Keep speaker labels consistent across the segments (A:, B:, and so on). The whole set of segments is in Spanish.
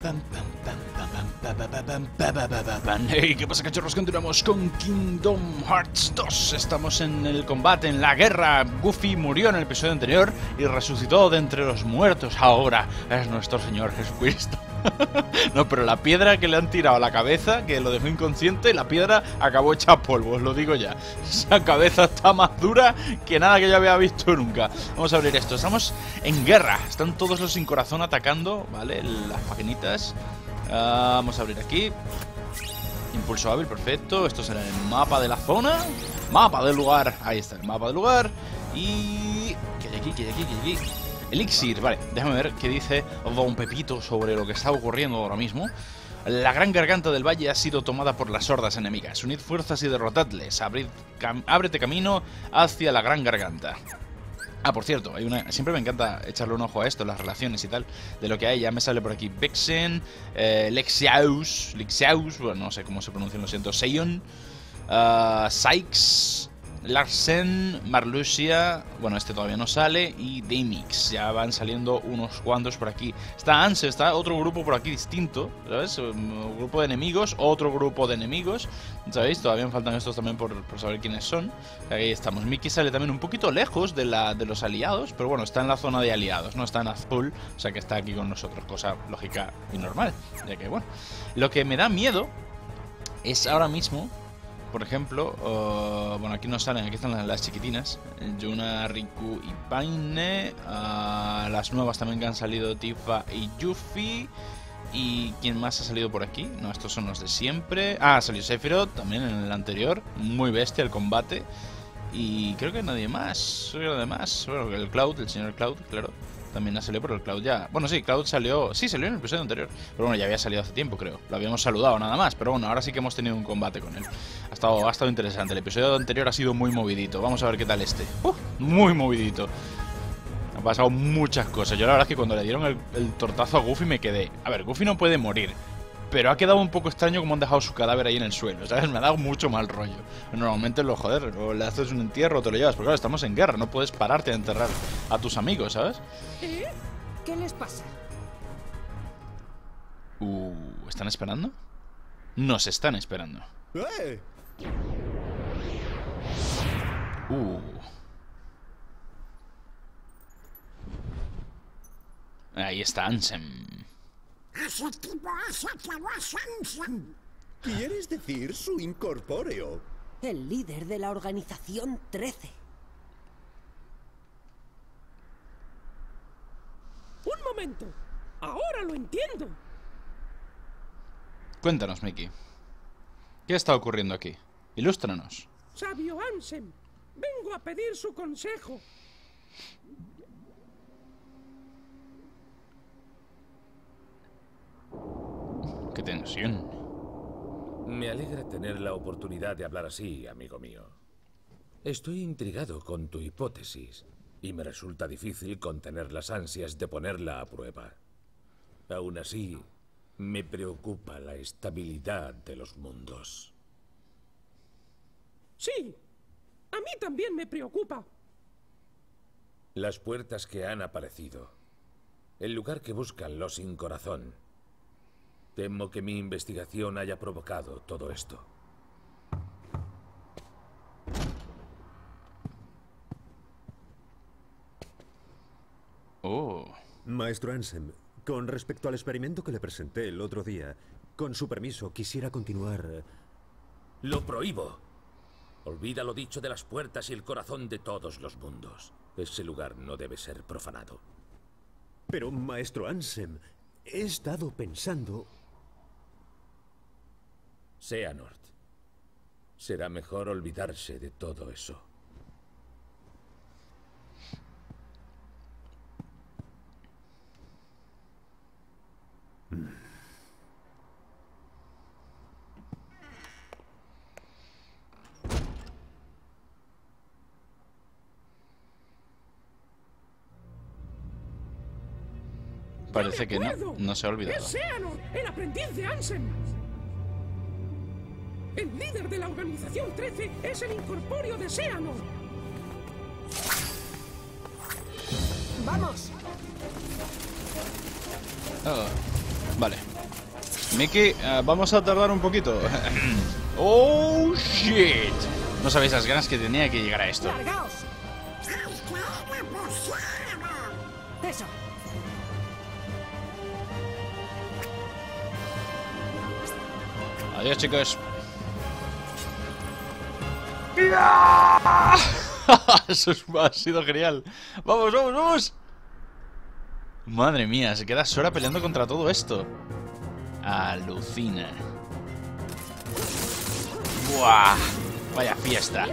A: Hey, ¿qué pasa, cachorros? Continuamos con Kingdom Hearts 2. Estamos en el combate, en la guerra. Goofy murió en el episodio anterior y resucitó de entre los muertos. Ahora es nuestro Señor Jesucristo. No, pero la piedra que le han tirado a la cabeza, que lo dejó inconsciente, la piedra acabó hecha polvo, os lo digo ya. Esa cabeza está más dura que nada que yo había visto nunca. Vamos a abrir esto. Estamos en guerra. Están todos los sin corazón atacando, ¿vale? Las paginitas. Vamos a abrir aquí. Impulso hábil, perfecto. Esto será el mapa de la zona. Mapa del lugar. Ahí está el mapa del lugar. Y... ¿qué hay aquí? ¿Qué hay aquí? ¿Qué hay aquí? Elixir, vale, déjame ver qué dice Don Pepito sobre lo que está ocurriendo ahora mismo. La gran garganta del valle ha sido tomada por las hordas enemigas. Unid fuerzas y derrotadles. Ábrete camino hacia la gran garganta. Ah, por cierto, hay una... siempre me encanta echarle un ojo a esto, las relaciones y tal, de lo que hay. Ya me sale por aquí Vexen, Lexaeus, bueno, no sé cómo se pronuncia, lo siento, Seion, Sykes, Larsen, Marluxia, bueno, este todavía no sale, y Demix. Ya van saliendo unos cuantos por aquí. Está Ansem, está otro grupo por aquí distinto, ¿sabes? Un grupo de enemigos, otro grupo de enemigos, ¿sabéis? Todavía me faltan estos también por saber quiénes son. Ahí estamos. Mickey sale también un poquito lejos de los aliados, pero bueno, está en la zona de aliados, no está en azul, o sea que está aquí con nosotros, cosa lógica y normal. Ya que, bueno, lo que me da miedo es ahora mismo... Por ejemplo, bueno, aquí no salen, aquí están las chiquitinas. Yuna, Riku y Paine. Las nuevas también que han salido, Tifa y Yuffie. ¿Y quién más ha salido por aquí? No, estos son los de siempre. Ah, salió Sephiroth también en el anterior. Muy bestia el combate. Y creo que nadie más. Bueno, el Cloud, el señor Cloud, claro. También ha salido por el Cloud ya. Bueno, sí, Cloud salió... Sí, salió en el episodio anterior. Pero bueno, ya había salido hace tiempo, creo. Lo habíamos saludado nada más. Pero bueno, ahora sí que hemos tenido un combate con él. Ha estado interesante. El episodio anterior ha sido muy movidito. Vamos a ver qué tal este. Muy movidito. Han pasado muchas cosas. Yo la verdad es que cuando le dieron el tortazo a Goofy me quedé... A ver, Goofy no puede morir. Pero ha quedado un poco extraño como han dejado su cadáver ahí en el suelo, ¿sabes? Me ha dado mucho mal rollo. Normalmente o le haces un entierro o te lo llevas. Porque claro, estamos en guerra, no puedes pararte a enterrar a tus amigos, ¿sabes?
B: ¿Qué les pasa?
A: ¿Están esperando? Nos están esperando. Ahí está Ansem.
C: Ese tipo hace que aguas Ansem. ¿Quieres decir su incorpóreo?
B: El líder de la organización 13.
D: ¡Un momento! ¡Ahora lo entiendo!
A: Cuéntanos, Mickey. ¿Qué está ocurriendo aquí? Ilústranos.
D: Sabio Ansem, vengo a pedir su consejo.
A: ¡Qué tensión!
E: Me alegra tener la oportunidad de hablar así, amigo mío. Estoy intrigado con tu hipótesis y me resulta difícil contener las ansias de ponerla a prueba. Aún así, me preocupa la estabilidad de los mundos.
D: Sí, a mí también me preocupa.
E: Las puertas que han aparecido, el lugar que buscan los sin corazón. Temo que mi investigación haya provocado todo esto.
C: Maestro Ansem, con respecto al experimento que le presenté el otro día, con su permiso, quisiera continuar...
E: ¡Lo prohíbo! Olvida lo dicho de las puertas y el corazón de todos los mundos. Ese lugar no debe ser profanado.
C: Pero, Maestro Ansem, he estado pensando...
E: Xehanort. Será mejor olvidarse de todo eso.
A: Parece que no se ha olvidado.
D: Es Xehanort, el aprendiz de Ansem. El líder de la organización 13 es el incorpóreo de Xehanort.
B: ¡Vamos!
A: Vale. Mickey, vamos a tardar un poquito. Oh, shit. No sabéis las ganas que tenía que llegar a esto.
B: ¡Largaos! Eso.
A: Adiós, chicos. Eso ha sido genial. Vamos, vamos, vamos. Madre mía, se queda Sora peleando contra todo esto. Alucina. Buah, vaya fiesta.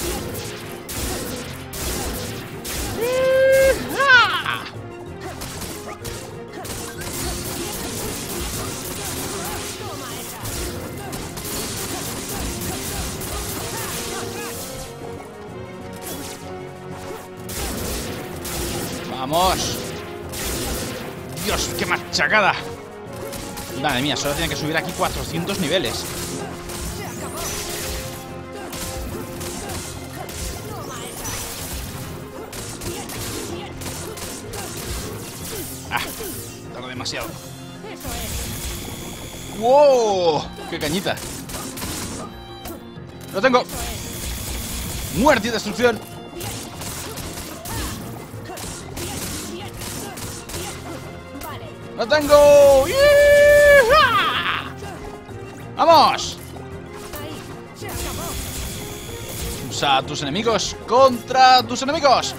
A: Vamos. Dios, qué machacada. Madre mía, solo tiene que subir aquí 400 niveles. Ah, tardo demasiado. ¡Wow! ¡Qué cañita! ¡Lo tengo! ¡Muerte y destrucción! ¡Lo tengo! ¡Yeeha! ¡Vamos! Usa a tus enemigos contra tus enemigos.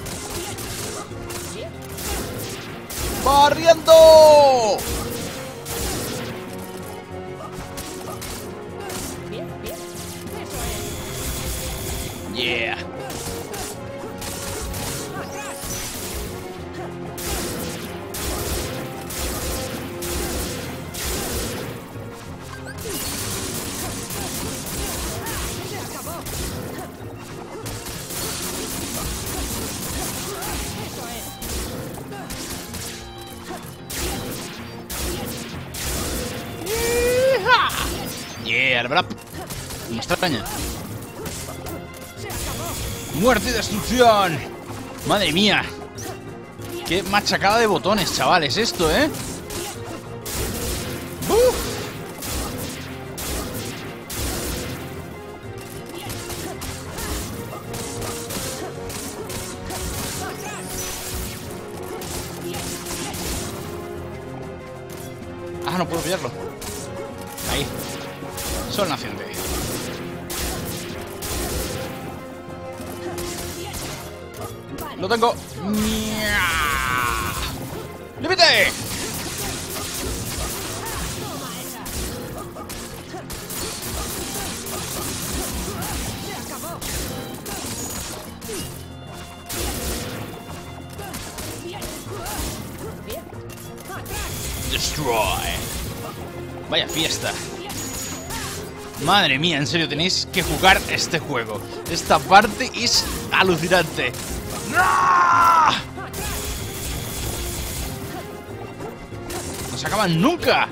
A: ¡Barriendo! Yeah. Yeah, el brap. Me extraña. ¡Muerte y destrucción! ¡Madre mía! ¡Qué machacada de botones, chavales! Esto, ¿eh? ¡Buf! Ah, no puedo pillarlo. Ahí. Sol naciente. Lo tengo. ¡Límite! Destroy. Vaya fiesta. Madre mía, en serio, tenéis que jugar este juego. Esta parte es alucinante. ¡No! No se acaban nunca.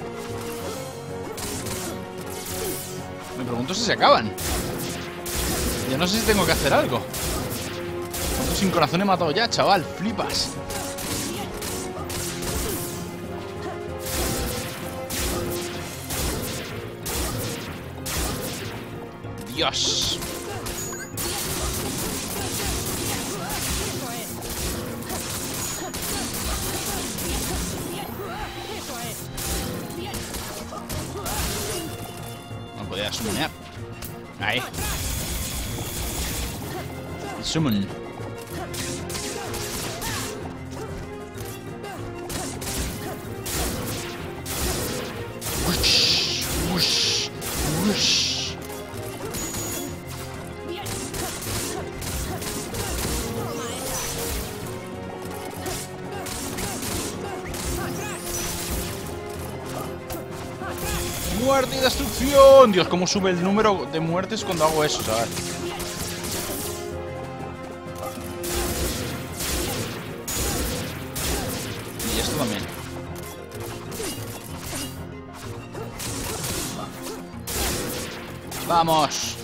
A: Me pregunto si se acaban. Ya no sé si tengo que hacer algo. ¿Cuánto sin corazón he matado ya, chaval? Flipas. Dios. No podía summonear. Ahí. Summon. Wush, wush, wush. ¡Muerte y destrucción! Dios, cómo sube el número de muertes cuando hago eso, ¿sabes? Y esto también. ¡Vamos!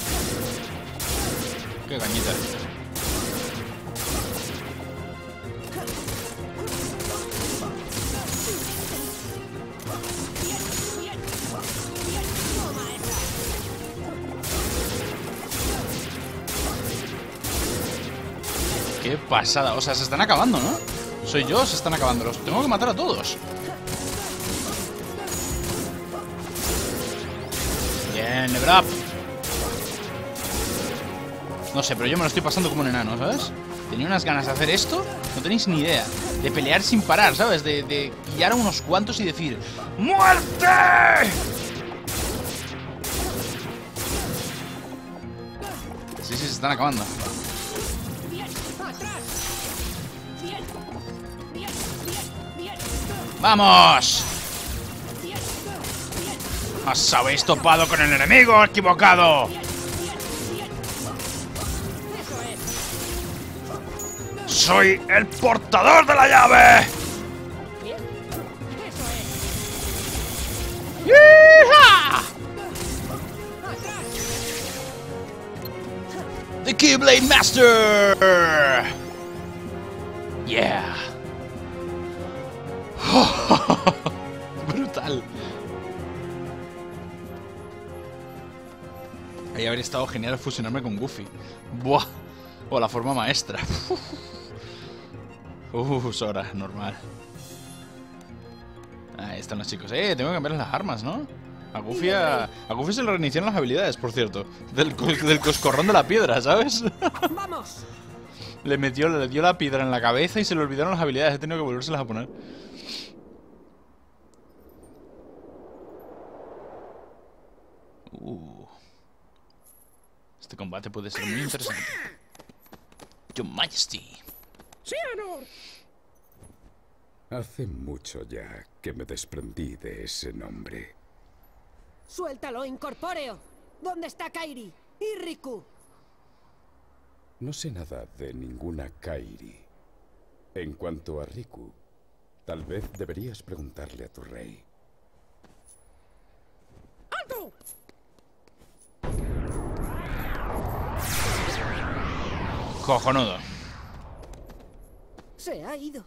A: ¡Qué cañita! Qué pasada. O sea, se están acabando, ¿no? Soy yo, se están acabando. Los tengo que matar a todos. Bien, level up. No sé, pero yo me lo estoy pasando como un enano, ¿sabes? Tenía unas ganas de hacer esto. No tenéis ni idea. De pelear sin parar, ¿sabes? De pillar a unos cuantos y decir ¡muerte! Sí, se están acabando. ¡Vamos! ¡Os habéis topado con el enemigo equivocado! ¡Soy el portador de la llave! ¡Yeehaw! ¡The Keyblade Master! ¡Yeah! Brutal. Ahí habría estado genial fusionarme con Goofy. Buah. O la forma maestra. Sora, normal. Ahí están los chicos. Tengo que cambiar las armas, ¿no? A Goofy se le reiniciaron las habilidades, por cierto. Del coscorrón de la piedra, ¿sabes?
D: ¡Vamos!
A: Le dio la piedra en la cabeza y se le olvidaron las habilidades. He tenido que volvérselas a poner. Este combate puede ser muy interesante. Your Majesty.
D: ¡Xehanort!
F: Hace mucho ya que me desprendí de ese nombre.
B: ¡Suéltalo, incorpóreo! ¿Dónde está Kairi? ¿Y Riku?
F: No sé nada de ninguna Kairi. En cuanto a Riku, tal vez deberías preguntarle a tu rey.
D: ¡Alto!
A: Cojonudo.
B: Se ha ido.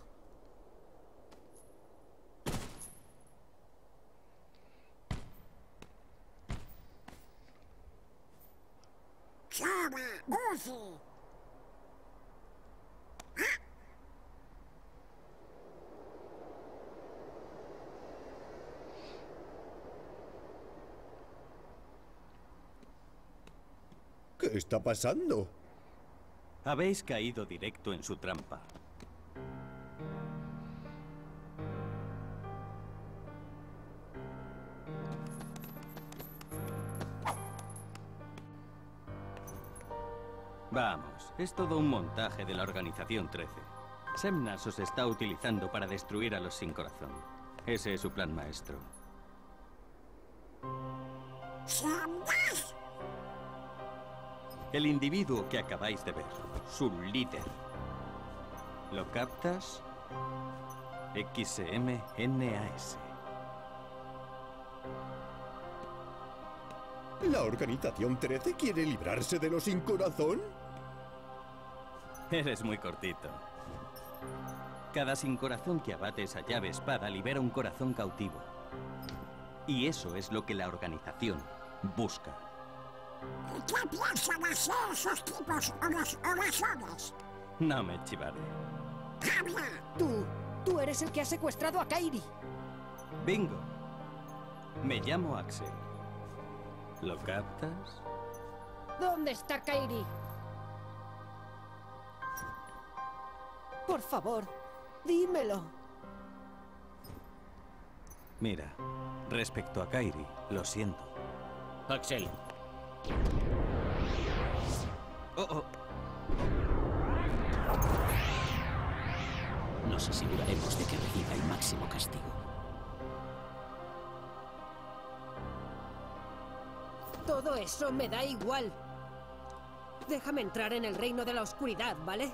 C: ¿Qué está pasando?
G: Habéis caído directo en su trampa. Vamos, es todo un montaje de la Organización 13. Xemnas os está utilizando para destruir a los sin corazón. Ese es su plan maestro. El individuo que acabáis de ver, su líder. ¿Lo captas? XMNAS.
C: ¿La Organización 13 quiere librarse de los sin corazón?
G: Eres muy cortito. Cada sin corazón que abate esa llave espada libera un corazón cautivo. Y eso es lo que la organización busca.
B: ¿Qué piensan hacer esos tipos o los orazones?
G: No me chivaré.
B: ¡Habla! Tú eres el que ha secuestrado a Kairi.
G: Bingo. Me llamo Axel. ¿Lo captas?
B: ¿Dónde está Kairi? Por favor, dímelo.
G: Mira, respecto a Kairi, lo siento.
H: Axel.
G: Oh.
H: Nos aseguraremos de que reciba el máximo castigo.
B: Todo eso me da igual. Déjame entrar en el reino de la oscuridad, ¿vale?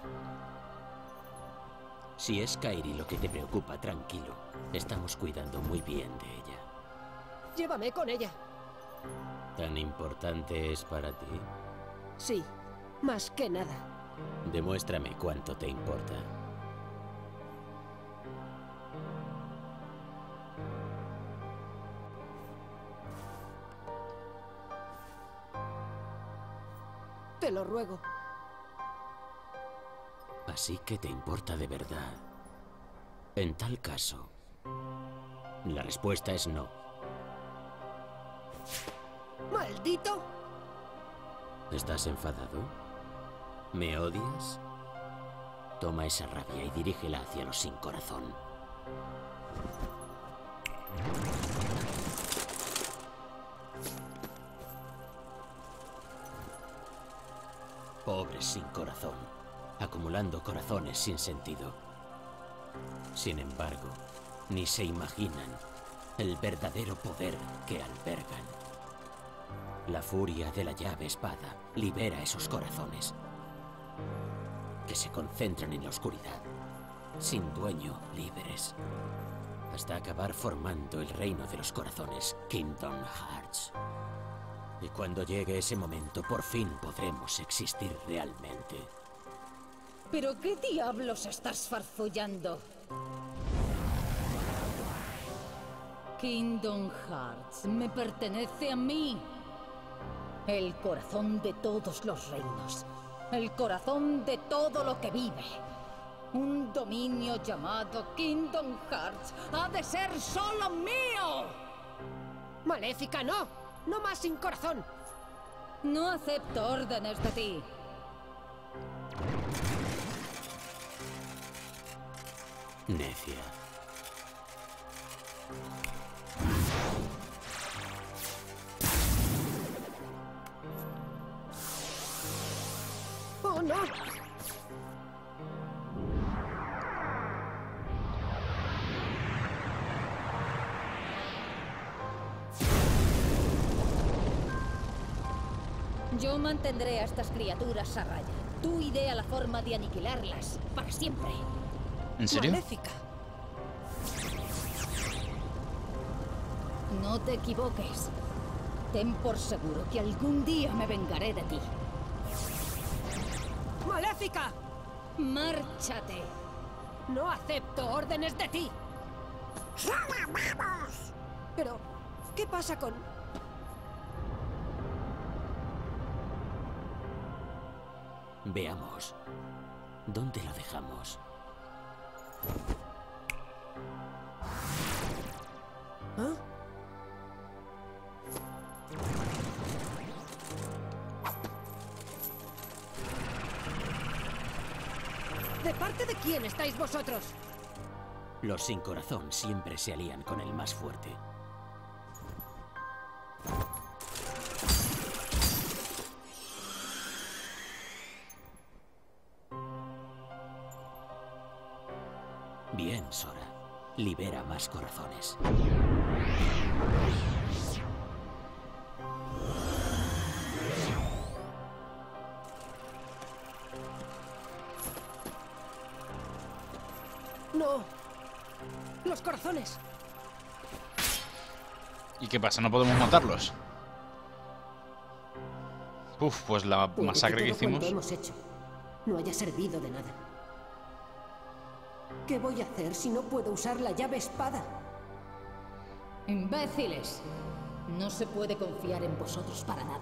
H: Si es Kairi lo que te preocupa, tranquilo. Estamos cuidando muy bien de ella.
B: Llévame con ella.
H: ¿Tan importante es para ti?
B: Sí, más que nada.
H: Demuéstrame cuánto te importa.
B: Te lo ruego.
H: Así que te importa de verdad. En tal caso, la respuesta es no.
B: ¡Maldito!
H: ¿Estás enfadado? ¿Me odias? Toma esa rabia y dirígela hacia los sin corazón. Pobres sin corazón, acumulando corazones sin sentido. Sin embargo, ni se imaginan el verdadero poder que albergan. La furia de la llave espada libera esos corazones que se concentran en la oscuridad, sin dueño, libres, hasta acabar formando el reino de los corazones, Kingdom Hearts. Y cuando llegue ese momento, por fin podremos existir realmente.
I: ¿Pero qué diablos estás farfullando? Kingdom Hearts me pertenece a mí. El corazón de todos los reinos. El corazón de todo lo que vive. Un dominio llamado Kingdom Hearts ha de ser solo mío.
B: ¡Maléfica, no! ¡No más sin corazón!
I: No acepto órdenes de ti.
H: Necia.
B: ¡Oh, no!
I: Yo mantendré a estas criaturas a raya. Tú idea la forma de aniquilarlas para siempre.
A: ¿En serio?
B: Maléfica.
I: No te equivoques. Ten por seguro que algún día me vengaré de ti.
B: ¡Maléfica!
I: ¡Márchate!
B: No acepto órdenes de ti. ¡Solo vamos! Pero, ¿qué pasa con...?
H: Veamos. ¿Dónde lo dejamos?
B: ¿Ah? ¿De parte de quién estáis vosotros?
H: Los sin corazón siempre se alían con el más fuerte. Bien, Sora. Libera más corazones.
B: No. Los corazones.
A: ¿Y qué pasa? ¿No podemos matarlos? Uf, pues la
B: Puede
A: masacre que
B: todo cuanto
A: hicimos...
B: hemos hecho no haya servido de nada. ¿Qué voy a hacer si no puedo usar la llave espada?
I: ¡Imbéciles! No se puede confiar en vosotros para nada.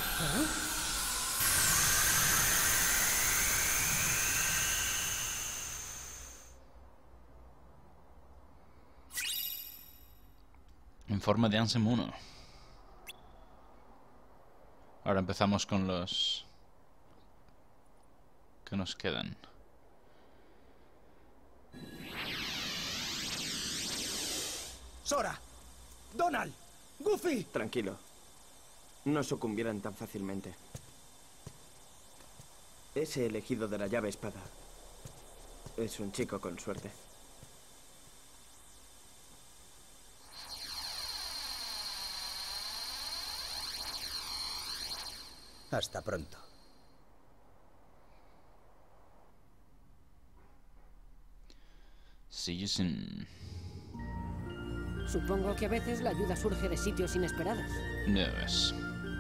A: Informe de Ansem 1. Ahora empezamos con los que nos quedan.
J: Sora, Donald, Goofy.
K: Tranquilo. No sucumbirán tan fácilmente. Ese elegido de la llave espada es un chico con suerte.
J: Hasta pronto.
A: See you soon.
B: Supongo que a veces la ayuda surge de sitios inesperados.
A: Ya ves.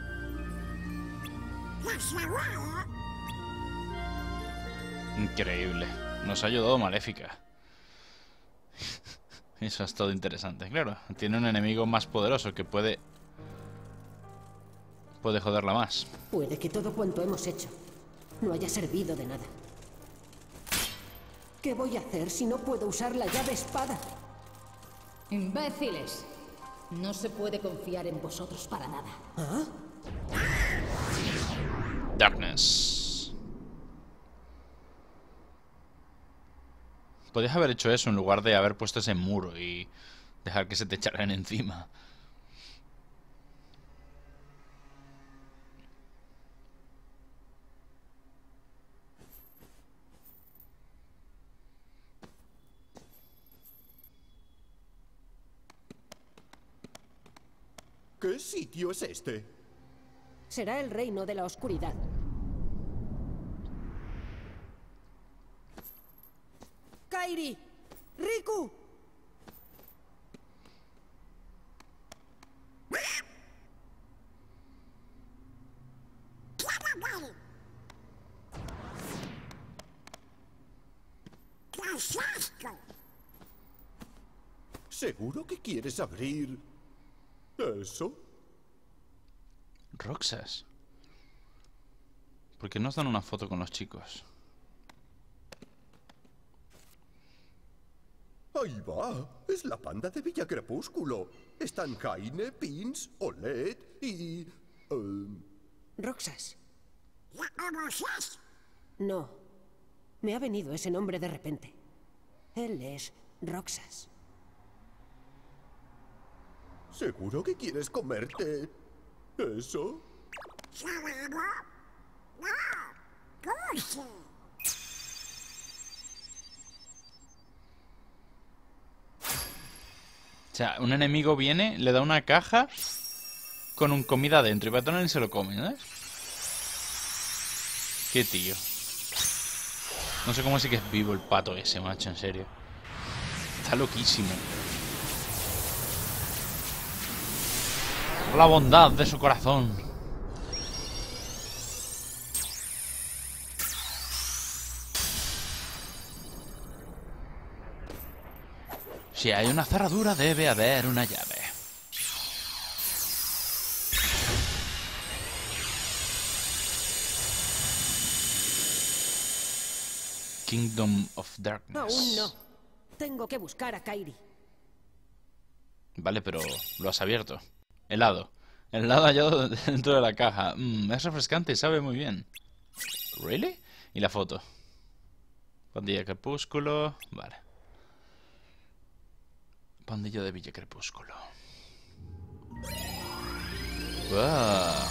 A: Increíble. Nos ha ayudado Maléfica. Eso es todo interesante. Claro, tiene un enemigo más poderoso que puede puede joderla más.
B: Puede que todo cuanto hemos hecho no haya servido de nada. ¿Qué voy a hacer si no puedo usar la llave espada?
I: ¡Imbéciles! No se puede confiar en vosotros para nada.
B: ¿Ah?
A: Darkness. Podrías haber hecho eso en lugar de haber puesto ese muro y dejar que se te echaran encima.
L: ¿Qué sitio es este?
B: Será el reino de la oscuridad. ¡Kairi! ¡Riku!
L: ¿Seguro que quieres abrir eso?
A: Roxas. ¿Por qué nos dan una foto con los chicos?
L: Ahí va. Es la panda de Villa Crepúsculo. Están Jaime, Pins, Oled y...
B: Roxas. No. Me ha venido ese nombre de repente. Él es Roxas.
L: ¿Seguro que quieres comerte eso?
A: O sea, un enemigo viene, le da una caja con un comida dentro y Patrón se lo come, ¿no? Qué tío. No sé cómo sí que es vivo el pato ese, macho, en serio. Está loquísimo. La bondad de su corazón. Si hay una cerradura, debe haber una llave. Kingdom of Darkness.
B: Aún no. Tengo que buscar a Kairi.
A: Vale, pero lo has abierto. Helado. El helado hallado dentro de la caja. Es refrescante y sabe muy bien. ¿Really? Y la foto. Pandilla Crepúsculo. Vale. Pandilla de Villa Crepúsculo. ¡Wow!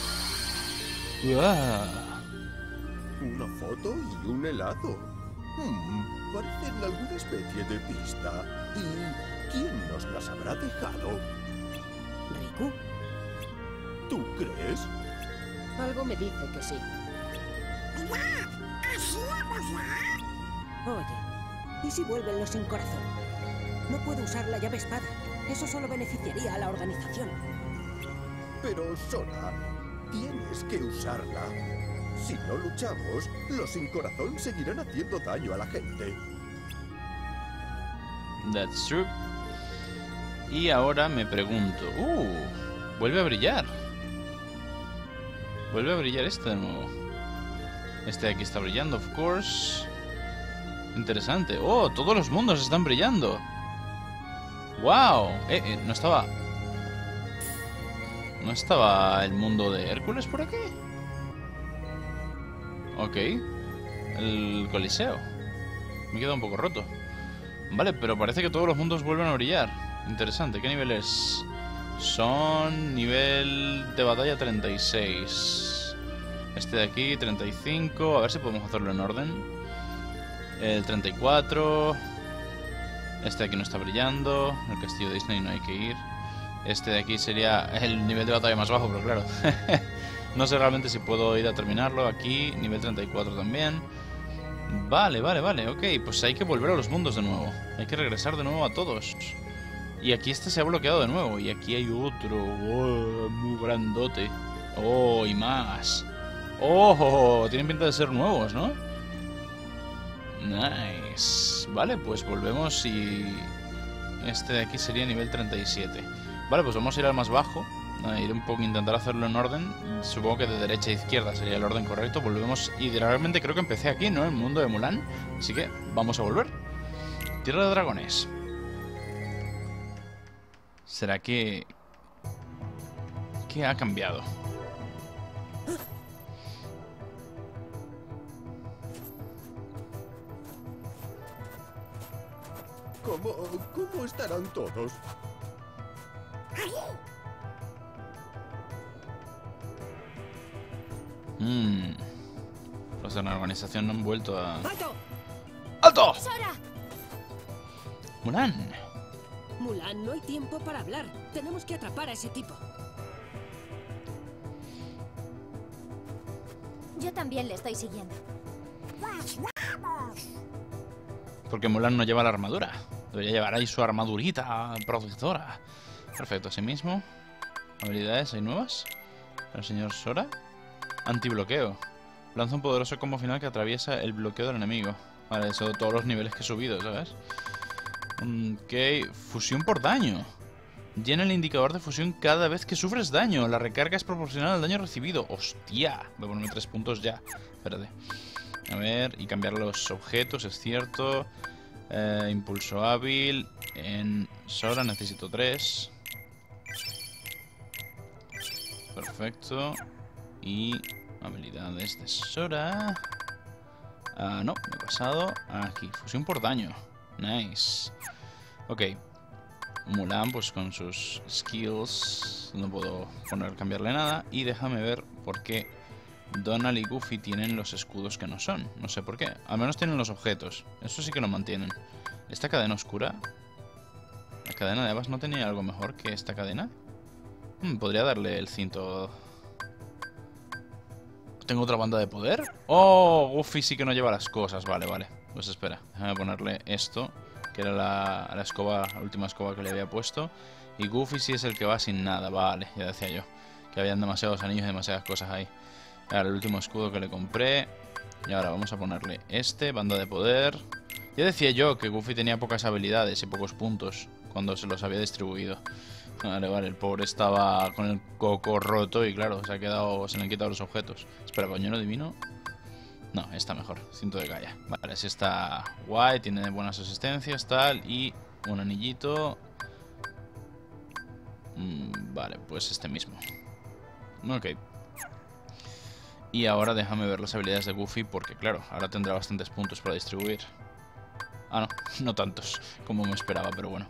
A: ¡Wow!
L: Una foto y un helado. Parecen alguna especie de pista. ¿Y quién nos las habrá dejado?
B: ¿Riku?
L: ¿Tú crees?
B: Algo me dice que sí. Oye, ¿y si vuelven los sin corazón? No puedo usar la llave espada. Eso solo beneficiaría a la organización.
L: Pero, Sora, tienes que usarla. Si no luchamos, los sin corazón seguirán haciendo daño a la gente.
A: That's true. Y ahora me pregunto... vuelve a brillar. Vuelve a brillar este de nuevo. Este de aquí está brillando, of course. Interesante. ¡Oh! Todos los mundos están brillando. ¡Wow! No estaba... ¿No estaba el mundo de Hércules por aquí? Ok. El Coliseo. Me queda un poco roto. Vale, pero parece que todos los mundos vuelven a brillar. Interesante. ¿Qué nivel es? Son nivel de batalla 36. Este de aquí, 35. A ver si podemos hacerlo en orden. El 34. Este de aquí no está brillando. El castillo de Disney no hay que ir. Este de aquí sería el nivel de batalla más bajo, pero claro. No sé realmente si puedo ir a terminarlo. Aquí, nivel 34 también. Vale, ok. Pues hay que volver a los mundos de nuevo. Hay que regresar de nuevo a todos. Y aquí este se ha bloqueado de nuevo. Y aquí hay otro. Oh, muy grandote. Oh, y más. Oh, tienen pinta de ser nuevos, ¿no? Nice. Vale, pues volvemos y... Este de aquí sería nivel 37. Vale, pues vamos a ir al más bajo. Iré un poco, intentar hacerlo en orden. Supongo que de derecha a izquierda sería el orden correcto. Volvemos, y realmente creo que empecé aquí, ¿no? En el mundo de Mulan. Así que vamos a volver. Tierra de dragones. ¿Será que... ¿qué ha cambiado?
L: ¿Cómo estarán todos?
A: Los de la organización no han vuelto a...
B: ¡Alto!
A: ¡Alto!
B: ¡Sora!
A: ¡Mulan!
B: Mulan, no hay tiempo para hablar. Tenemos que atrapar a ese tipo.
M: Yo también le estoy siguiendo.
A: Porque Mulan no lleva la armadura. Debería llevar ahí su armadurita protectora. Perfecto, así mismo. Habilidades, ¿hay nuevas? El señor Sora. Antibloqueo. Lanza un poderoso combo final que atraviesa el bloqueo del enemigo. Vale, eso todos los niveles que he subido, ¿sabes? Ok, fusión por daño. Llena el indicador de fusión cada vez que sufres daño. La recarga es proporcional al daño recibido. ¡Hostia! Voy a ponerme 3 puntos ya. Espérate. A ver, y cambiar los objetos, es cierto. Impulso hábil. En Sora necesito 3. Perfecto. Y habilidades de Sora. No, me he pasado. Aquí, fusión por daño. Nice. Ok. Mulan, pues con sus skills. No puedo cambiarle nada. Y déjame ver por qué Donald y Goofy tienen los escudos que no son. No sé por qué. Al menos tienen los objetos. Eso sí que lo mantienen. ¿Esta cadena oscura? ¿La cadena de habas no tenía algo mejor que esta cadena? Podría darle el cinto. ¿Tengo otra banda de poder? ¡Oh! Goofy sí que no lleva las cosas. Vale, vale. Pues espera. Déjame ponerle esto, que era la escoba, la última escoba que le había puesto. Y Goofy sí es el que va sin nada. Vale, ya decía yo que habían demasiados anillos y demasiadas cosas ahí. Ahora el último escudo que le compré. Y ahora vamos a ponerle este, banda de poder. Ya decía yo que Goofy tenía pocas habilidades y pocos puntos cuando se los había distribuido. Vale, vale, el pobre estaba con el coco roto y claro, se le han quitado los objetos. Espera, pañuelo divino. No, está mejor, cinto de Gaia. Vale, así está guay, tiene buenas asistencias, tal. Y un anillito. Vale, pues este mismo. Ok. Y ahora déjame ver las habilidades de Goofy porque claro, ahora tendrá bastantes puntos para distribuir. Ah, no, no tantos como me esperaba, pero bueno.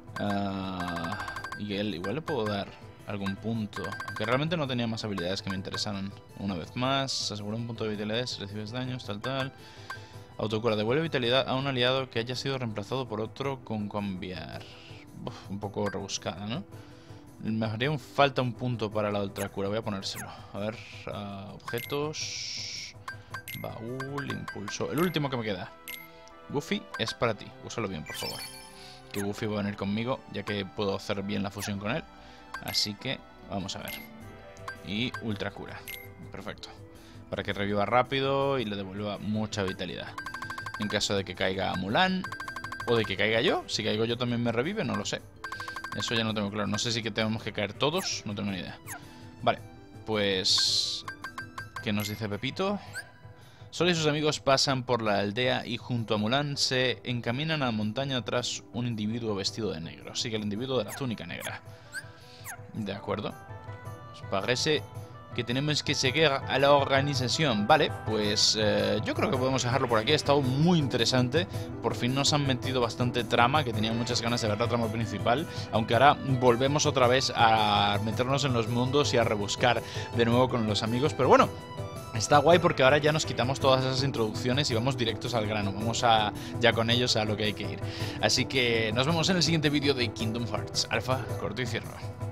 A: Y él igual le puedo dar algún punto, aunque realmente no tenía más habilidades que me interesaran. Una vez más, asegura un punto de vitalidad si recibes daños, tal. Autocura, devuelve vitalidad a un aliado que haya sido reemplazado por otro con cambiar. Un poco rebuscada, ¿no? Me haría falta un punto para la ultracura, voy a ponérselo. A ver, objetos, baúl, impulso. El último que me queda. Goofy es para ti, úsalo bien, por favor. Que Goofy va a venir conmigo, ya que puedo hacer bien la fusión con él. Así que vamos a ver. Y ultra cura. Perfecto. Para que reviva rápido y le devuelva mucha vitalidad. En caso de que caiga Mulan o de que caiga yo. Si caigo yo también me revive, no lo sé. Eso ya no tengo claro. No sé si que tenemos que caer todos, no tengo ni idea. Vale, pues... ¿qué nos dice Pepito? Sora y sus amigos pasan por la aldea y junto a Mulan se encaminan a la montaña tras un individuo vestido de negro. Sigue el individuo de la túnica negra. De acuerdo. ¿Os parece que tenemos que seguir a la organización? Vale, pues yo creo que podemos dejarlo por aquí. Ha estado muy interesante. Por fin nos han metido bastante trama, que tenía muchas ganas de ver la trama principal. Aunque ahora volvemos otra vez a meternos en los mundos y a rebuscar de nuevo con los amigos. Pero bueno, está guay porque ahora ya nos quitamos todas esas introducciones y vamos directos al grano. Vamos ya con ellos a lo que hay que ir. Así que nos vemos en el siguiente vídeo de Kingdom Hearts Alpha, corto y cierro.